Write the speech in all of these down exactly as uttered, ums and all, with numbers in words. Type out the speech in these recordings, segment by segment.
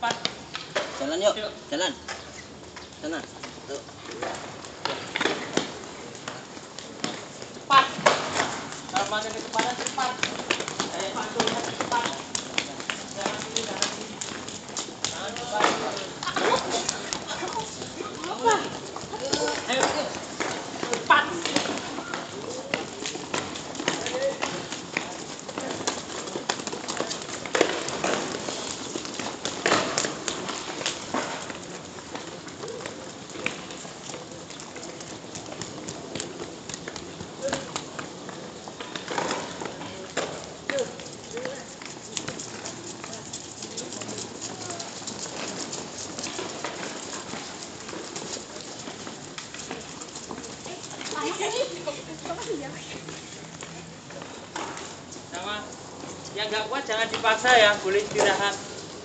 cepat. Jalan yuk, Yuk. jalan. Sana. Tuh. Cepat. Kalau makan kecepatan cepat. Saya pandu ya cepat. Jangan sini, jangan sini. Jangan cepat. Apa? Ayo, ayo. Cepat. Sama yang nggak kuat jangan dipaksa ya, boleh istirahat.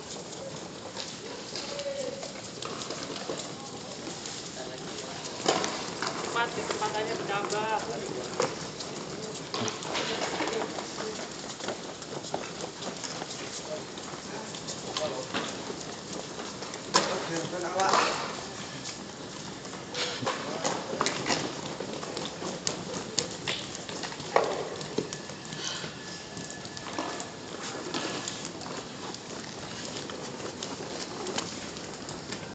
Cepat, kecepatannya bertambah. Oke, tenang lah.